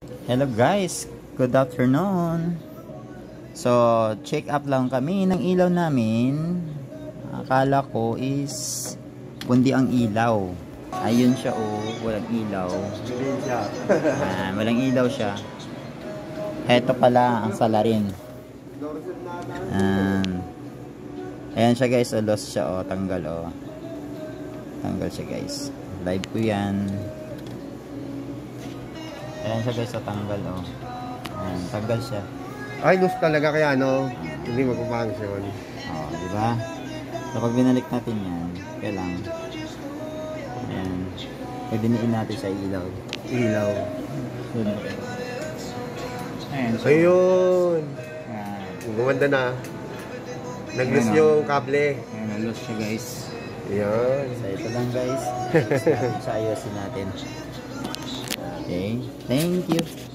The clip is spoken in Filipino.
Hello guys, good afternoon. So, check up lang kami ng ilaw namin. Akala ko is kundi ang ilaw. Ayun siya walang ilaw. Walang ilaw siya. Heto pala ang salarin. Ayan siya guys, lost siya tanggal Tanggal siya guys. Live ko yan. Ayan siya guys, tanggal Ayan, tanggal siya. Ay, loose talaga kaya hindi magpapangsyon. Di ba? So pag binalik natin yan, kaya lang. Ayan. Pag diniin natin sa ilaw. Ilaw. Ayan. So, ayun. Gumanda na. Nag-loose yung kable. Ayan, nag-loose siya guys. Ayan. So ito lang guys. Sa ayusin natin. Okay. Thank you.